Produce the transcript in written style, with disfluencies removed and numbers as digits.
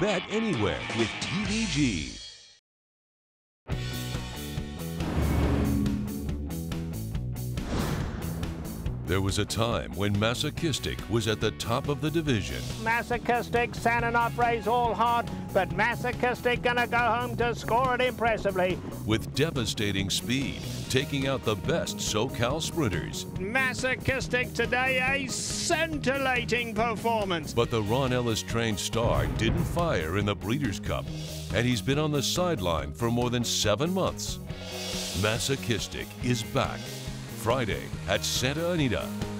bet anywhere with TVG. There was a time when Masochistic was at the top of the division. Masochistic, Santa Anita all hard, but Masochistic gonna go home to score it impressively. With devastating speed, taking out the best SoCal sprinters. Masochistic today, a scintillating performance. But the Ron Ellis-trained star didn't fire in the Breeders' Cup, and he's been on the sideline for more than 7 months. Masochistic is back. Friday at Santa Anita.